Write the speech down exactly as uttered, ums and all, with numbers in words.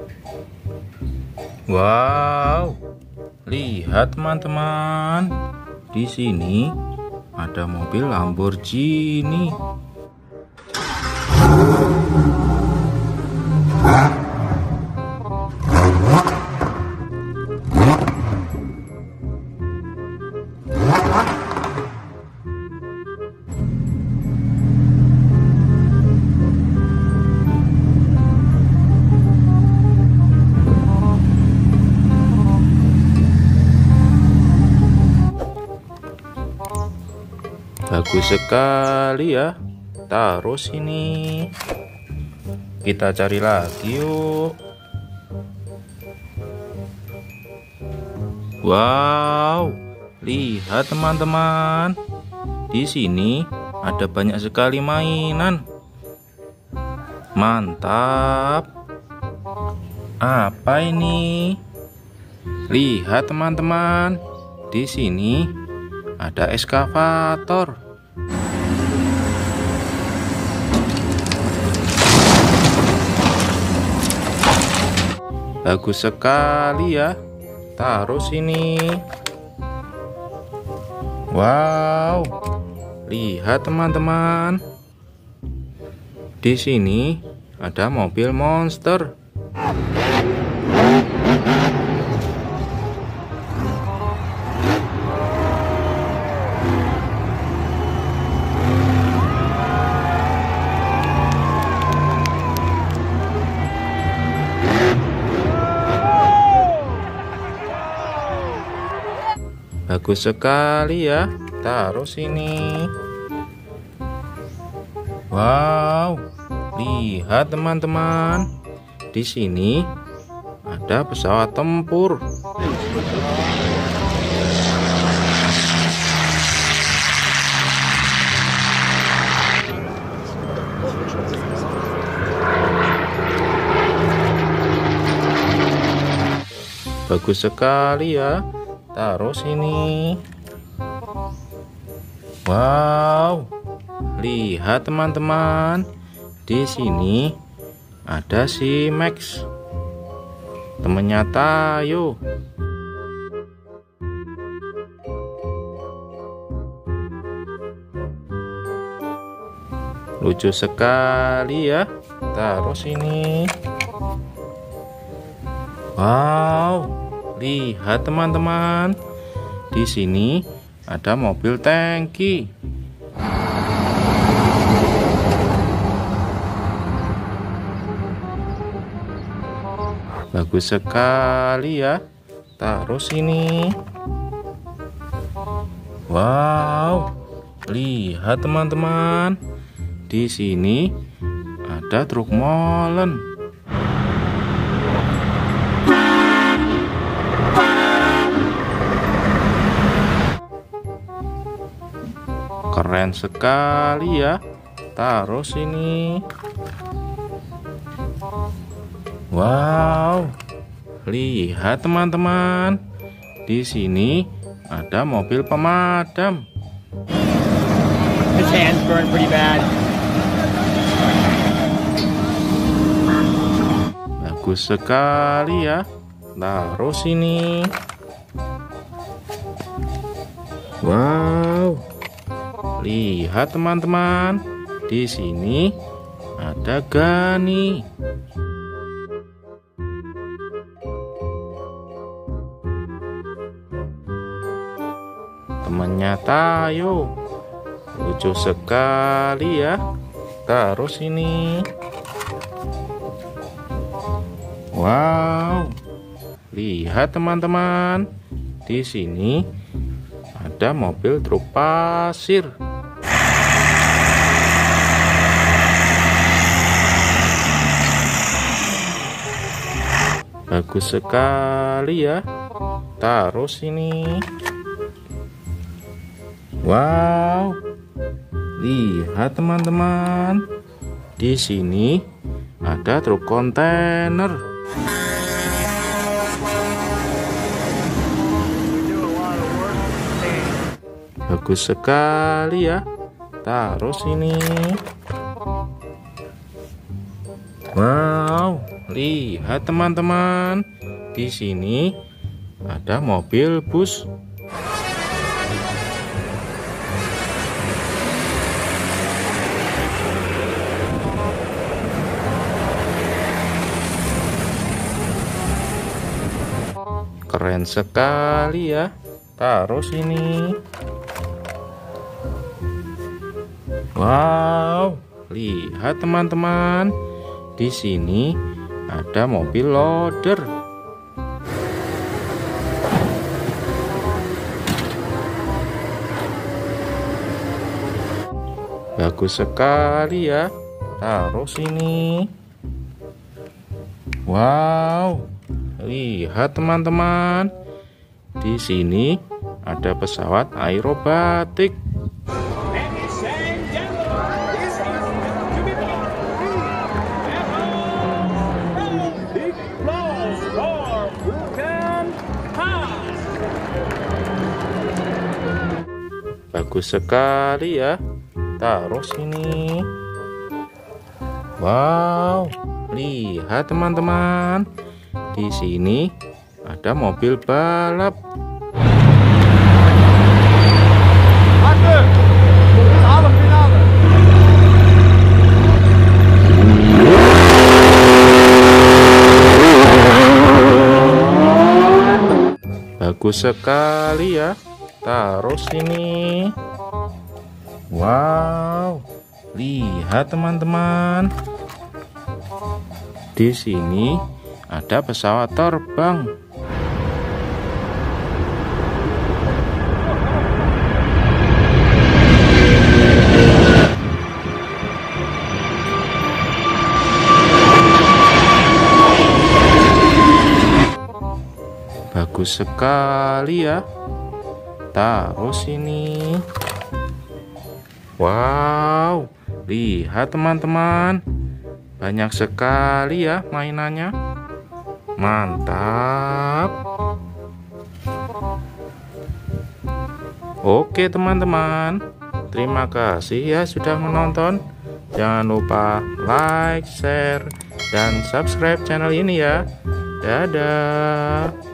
Wow, lihat teman-teman, di sini ada mobil Lamborghini. Bagus sekali ya. Taruh sini. Kita cari lagi yuk. Wow, lihat teman-teman. Di sini ada banyak sekali mainan. Mantap. Apa ini? Lihat teman-teman. Di sini ada eskavator. Bagus sekali ya. Taruh sini. Wow, lihat teman-teman. Di sini ada mobil monster. Bagus sekali ya. Taruh sini. Wow, lihat teman-teman. Di sini ada pesawat tempur. Bagus sekali ya. Taruh sini. Wow, lihat teman-teman. Di sini ada si Max, temennya Tayo. Lucu sekali ya. Taruh sini. Wow, lihat teman-teman. Di sini ada mobil tangki. Bagus sekali ya. Taruh sini. Wow, lihat teman-teman. Di sini ada truk molen. Keren sekali ya. Taruh sini. Wow, lihat teman-teman. Di sini ada mobil pemadam. His hands burn pretty bad. Bagus sekali ya. Taruh sini. Wow, lihat teman-teman. Di sini ada Gani. Temannya Tayo. Lucu sekali ya. Taruh sini. Wow, lihat teman-teman. Di sini ada mobil truk pasir. Bagus sekali ya. Taruh sini. Wow, lihat teman-teman. Di sini ada truk kontainer. Bagus sekali ya. Taruh sini. Wow, lihat teman-teman, di sini ada mobil bus. Keren sekali ya. Taruh sini. Wow, lihat teman-teman. Di sini ada mobil loader. Bagus sekali ya. Taruh sini. Wow, lihat teman-teman. Di sini ada pesawat aerobatik. Bagus sekali ya. Taruh sini. Wow, lihat teman-teman. Di sini ada mobil balap. Bagus sekali ya. Taruh sini. Wow, lihat teman-teman. Di sini ada pesawat terbang. Bagus sekali ya. Taruh sini. Wow, lihat teman-teman. Banyak sekali ya mainannya. Mantap. Oke teman-teman, terima kasih ya sudah menonton. Jangan lupa like, share, dan subscribe channel ini ya. Dadah.